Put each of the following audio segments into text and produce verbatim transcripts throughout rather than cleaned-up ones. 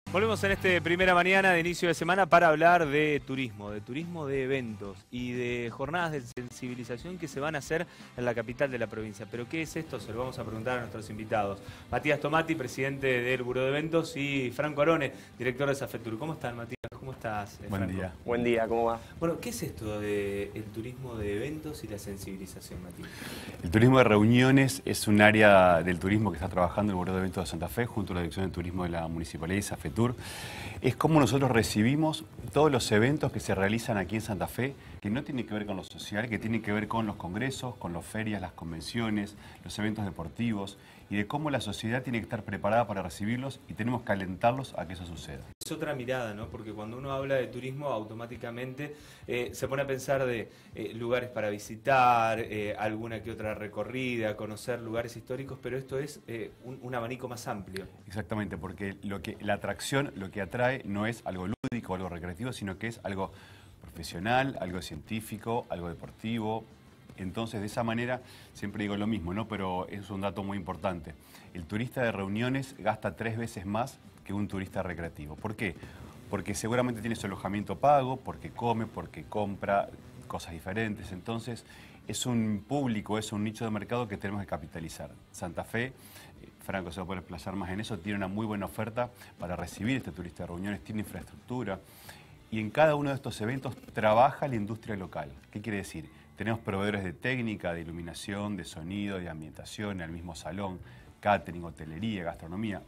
Volvemos en este primera mañana de inicio de semana para hablar de turismo, de turismo de eventos y de jornadas de sensibilización que se van a hacer en la capital de la provincia. ¿Pero qué es esto? Se lo vamos a preguntar a nuestros invitados. Matías Tomati, presidente del Buró de Eventos, y Franco Arone, director de Safetur. ¿Cómo están, Matías? ¿Cómo estás, Buen Franco? día. Buen día, ¿cómo va? Bueno, ¿qué es esto del turismo de eventos y la sensibilización, Matías? El turismo de reuniones es un área del turismo que está trabajando el Buró de Eventos de Santa Fe junto a la Dirección de Turismo de la Municipalidad y Safetur. Es como nosotros recibimos todos los eventos que se realizan aquí en Santa Fe, que no tienen que ver con lo social, que tienen que ver con los congresos, con las ferias, las convenciones, los eventos deportivos, y de cómo la sociedad tiene que estar preparada para recibirlos y tenemos que alentarlos a que eso suceda. Es otra mirada, ¿no? Porque cuando uno habla de turismo, automáticamente eh, se pone a pensar de eh, lugares para visitar, eh, alguna que otra recorrida, conocer lugares históricos, pero esto es eh, un, un abanico más amplio. Exactamente, porque lo que, la atracción lo que atrae no es algo lúdico, algo recreativo, sino que es algo profesional, algo científico, algo deportivo. Entonces, de esa manera, siempre digo lo mismo, ¿no? Pero es un dato muy importante. El turista de reuniones gasta tres veces más que un turista recreativo. ¿Por qué? Porque seguramente tiene su alojamiento pago, porque come, porque compra cosas diferentes. Entonces, es un público, es un nicho de mercado que tenemos que capitalizar. Santa Fe, Franco se va a poder explayar más en eso, tiene una muy buena oferta para recibir este turista de reuniones, tiene infraestructura. Y en cada uno de estos eventos trabaja la industria local. ¿Qué quiere decir? Tenemos proveedores de técnica, de iluminación, de sonido, de ambientación, en el mismo salón, catering, hotelería, gastronomía.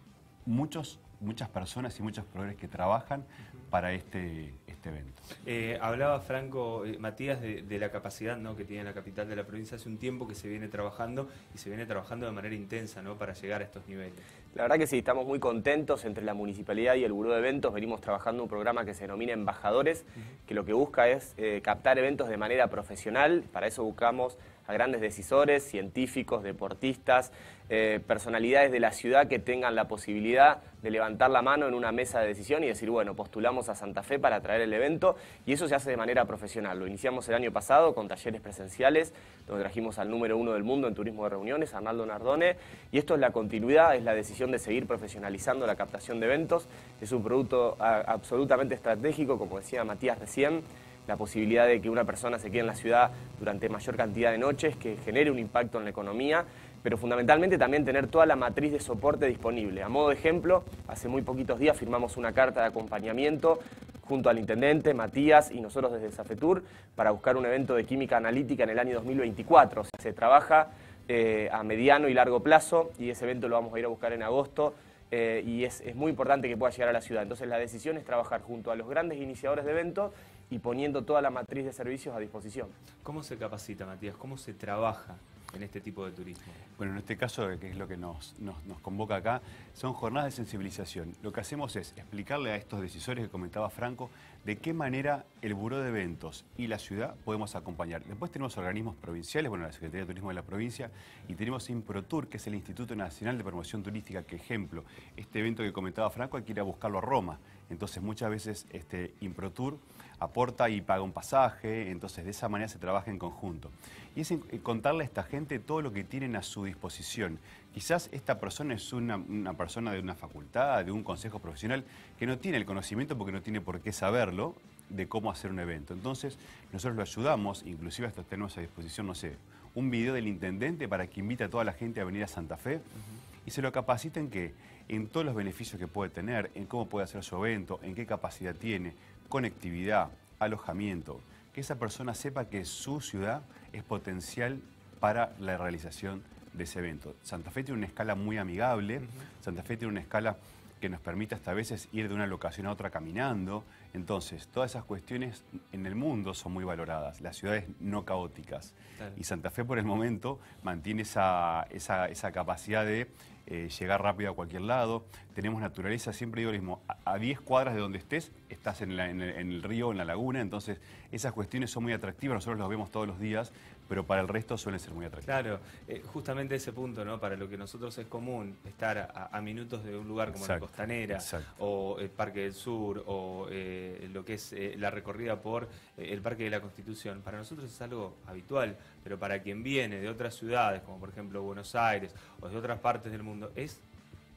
Muchos, muchas personas y muchos proveedores que trabajan para este, este evento. Eh, hablaba Franco, eh, Matías, de, de la capacidad, ¿no?, que tiene la capital de la provincia. Hace un tiempo que se viene trabajando y se viene trabajando de manera intensa, ¿no?, para llegar a estos niveles. La verdad que sí, estamos muy contentos entre la Municipalidad y el Buró de Eventos. Venimos trabajando un programa que se denomina Embajadores, uh-huh. que lo que busca es eh, captar eventos de manera profesional. Para eso buscamos a grandes decisores, científicos, deportistas, eh, personalidades de la ciudad que tengan la posibilidad de levantar la mano en una mesa de decisión y decir, bueno, postulamos a Santa Fe para traer el evento, y eso se hace de manera profesional. Lo iniciamos el año pasado con talleres presenciales, donde trajimos al número uno del mundo en turismo de reuniones, Arnaldo Nardone, y esto es la continuidad, es la decisión de seguir profesionalizando la captación de eventos. Es un producto a, absolutamente estratégico, como decía Matías recién, la posibilidad de que una persona se quede en la ciudad durante mayor cantidad de noches, que genere un impacto en la economía, pero fundamentalmente también tener toda la matriz de soporte disponible. A modo de ejemplo, hace muy poquitos días firmamos una carta de acompañamiento junto al intendente, Matías, y nosotros desde Safetur, para buscar un evento de química analítica en el año dos mil veinticuatro. O sea, se trabaja eh, a mediano y largo plazo, y ese evento lo vamos a ir a buscar en agosto, eh, y es, es muy importante que pueda llegar a la ciudad. Entonces la decisión es trabajar junto a los grandes iniciadores de eventos y poniendo toda la matriz de servicios a disposición. ¿Cómo se capacita, Matías? ¿Cómo se trabaja en este tipo de turismo? Bueno, en este caso, que es lo que nos, nos, nos convoca acá, son jornadas de sensibilización. Lo que hacemos es explicarle a estos decisores que comentaba Franco de qué manera el Buró de Eventos y la ciudad podemos acompañar. Después tenemos organismos provinciales, bueno, la Secretaría de Turismo de la provincia, y tenemos IMPROTUR, que es el Instituto Nacional de Promoción Turística, que ejemplo, este evento que comentaba Franco hay que ir a buscarlo a Roma. Entonces muchas veces este IMPROTUR aporta y paga un pasaje, entonces de esa manera se trabaja en conjunto. Y es contarle a esta gente todo lo que tienen a su disposición. Quizás esta persona es una, una persona de una facultad, de un consejo profesional, que no tiene el conocimiento porque no tiene por qué saberlo de cómo hacer un evento. Entonces nosotros lo ayudamos, inclusive hasta tenemos a disposición, no sé, un video del intendente para que invite a toda la gente a venir a Santa Fe, uh-huh. y se lo capacita en qué, en todos los beneficios que puede tener, en cómo puede hacer su evento, en qué capacidad tiene, conectividad, alojamiento, que esa persona sepa que su ciudad es potencial para la realización de ese evento. Santa Fe tiene una escala muy amigable, uh-huh. Santa Fe tiene una escala que nos permite hasta a veces ir de una locación a otra caminando. Entonces, todas esas cuestiones en el mundo son muy valoradas, las ciudades no caóticas. Claro. Y Santa Fe por el momento mantiene esa, esa, esa capacidad de eh, llegar rápido a cualquier lado. Tenemos naturaleza, siempre digo lo mismo, a diez cuadras de donde estés, estás en, la, en, el, en el río, en la laguna, entonces esas cuestiones son muy atractivas, nosotros los vemos todos los días, pero para el resto suelen ser muy atractivas. Claro, eh, justamente ese punto, ¿no? Para lo que nosotros es común, estar a, a minutos de un lugar como exacto, la Costanera, exacto. o el Parque del Sur, o eh, lo que es eh, la recorrida por eh, el Parque de la Constitución, para nosotros es algo habitual, pero para quien viene de otras ciudades, como por ejemplo Buenos Aires, o de otras partes del mundo, es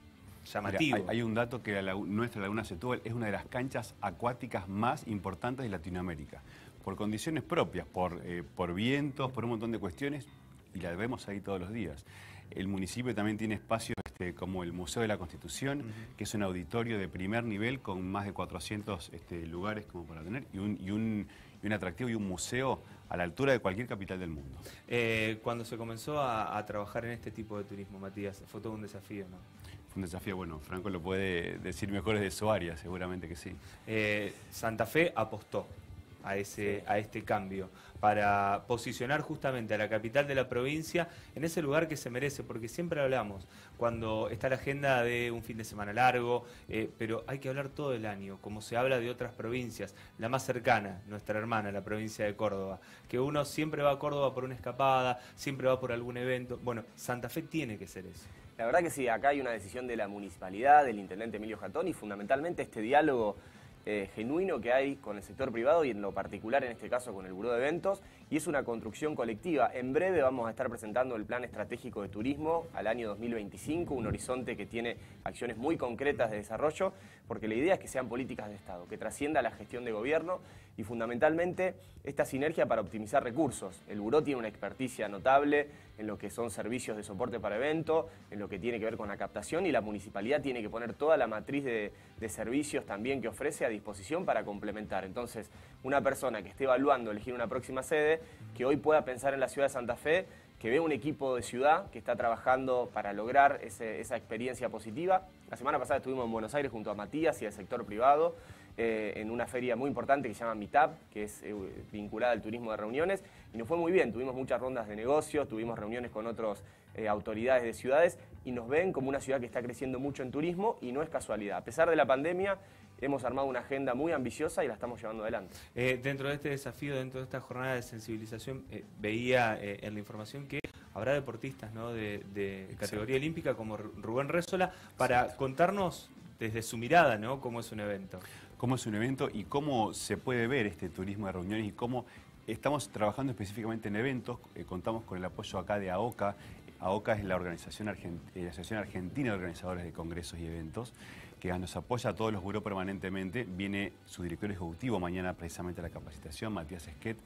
llamativo. Mira, hay, hay un dato que la, nuestra Laguna Setúbal es una de las canchas acuáticas más importantes de Latinoamérica. Por condiciones propias, por, eh, por vientos, por un montón de cuestiones, y la vemos ahí todos los días. El municipio también tiene espacios este, como el Museo de la Constitución, uh-huh. que es un auditorio de primer nivel con más de cuatrocientos este, lugares como para tener, y un, y, un, y un atractivo y un museo a la altura de cualquier capital del mundo. Eh, cuando se comenzó a, a trabajar en este tipo de turismo, Matías, fue todo un desafío, ¿no? Fue un desafío, bueno, Franco lo puede decir mejor desde su área, seguramente que sí. Eh, Santa Fe apostó a, ese, a este cambio para posicionar justamente a la capital de la provincia en ese lugar que se merece, porque siempre hablamos cuando está la agenda de un fin de semana largo, eh, pero hay que hablar todo el año, como se habla de otras provincias, la más cercana, nuestra hermana, la provincia de Córdoba, que uno siempre va a Córdoba por una escapada, siempre va por algún evento. Bueno, Santa Fe tiene que ser eso. La verdad que sí, acá hay una decisión de la municipalidad, del intendente Emilio Jatón, y fundamentalmente este diálogo Eh, genuino que hay con el sector privado y en lo particular en este caso con el Buró de Eventos, y es una construcción colectiva. En breve vamos a estar presentando el Plan Estratégico de Turismo al año dos mil veinticinco, un horizonte que tiene acciones muy concretas de desarrollo, porque la idea es que sean políticas de Estado, que trascienda la gestión de gobierno y fundamentalmente esta sinergia para optimizar recursos. El Buró tiene una experticia notable en lo que son servicios de soporte para eventos, en lo que tiene que ver con la captación, y la municipalidad tiene que poner toda la matriz de, de servicios también que ofrece a disposición para complementar. Entonces, una persona que esté evaluando elegir una próxima sede, que hoy pueda pensar en la ciudad de Santa Fe, que ve un equipo de ciudad que está trabajando para lograr ese, esa experiencia positiva. La semana pasada estuvimos en Buenos Aires junto a Matías y al sector privado, eh, en una feria muy importante que se llama Meetup, que es eh, vinculada al turismo de reuniones, y nos fue muy bien. Tuvimos muchas rondas de negocios, tuvimos reuniones con otras eh, autoridades de ciudades, y nos ven como una ciudad que está creciendo mucho en turismo, y no es casualidad. A pesar de la pandemia, hemos armado una agenda muy ambiciosa y la estamos llevando adelante. Eh, dentro de este desafío, dentro de esta jornada de sensibilización, eh, veía eh, en la información que habrá deportistas, ¿no?, de, de categoría olímpica como Rubén Rézola, para Exacto. contarnos desde su mirada, ¿no?, cómo es un evento. Cómo es un evento y cómo se puede ver este turismo de reuniones y cómo estamos trabajando específicamente en eventos. Eh, contamos con el apoyo acá de AOCA. AOCA es la Organización Argent- la Asociación Argentina de Organizadores de Congresos y Eventos, que nos apoya a todos los burós permanentemente. Viene su director ejecutivo mañana precisamente a la capacitación, Matías Esquet.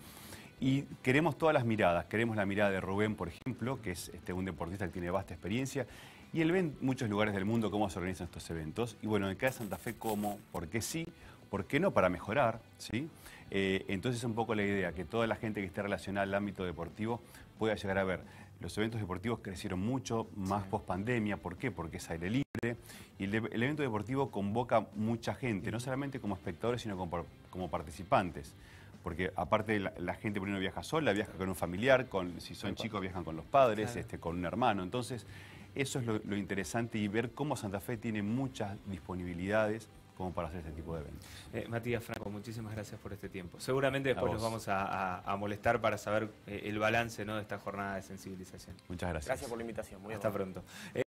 Y queremos todas las miradas. Queremos la mirada de Rubén, por ejemplo, que es este, un deportista que tiene vasta experiencia. Y él ve en muchos lugares del mundo cómo se organizan estos eventos. Y bueno, en cada Santa Fe, cómo, por qué sí, por qué no, para mejorar, ¿sí? Eh, entonces, un poco la idea, que toda la gente que esté relacionada al ámbito deportivo pueda llegar a ver. Los eventos deportivos crecieron mucho, más sí. post pandemia. ¿Por qué? Porque es aire libre. Y el, el evento deportivo convoca mucha gente, no solamente como espectadores, sino como, como participantes. Porque aparte la, la gente primero viaja sola, viaja con un familiar, con, si son chicos viajan con los padres, claro. este, con un hermano. Entonces, eso es lo, lo interesante, y ver cómo Santa Fe tiene muchas disponibilidades como para hacer este tipo de eventos. Eh, Matías, Franco, muchísimas gracias por este tiempo. Seguramente después nos vamos a, a, a molestar para saber eh, el balance, ¿no?, de esta jornada de sensibilización. Muchas gracias. Gracias por la invitación. Muy Hasta amable. pronto. Eh,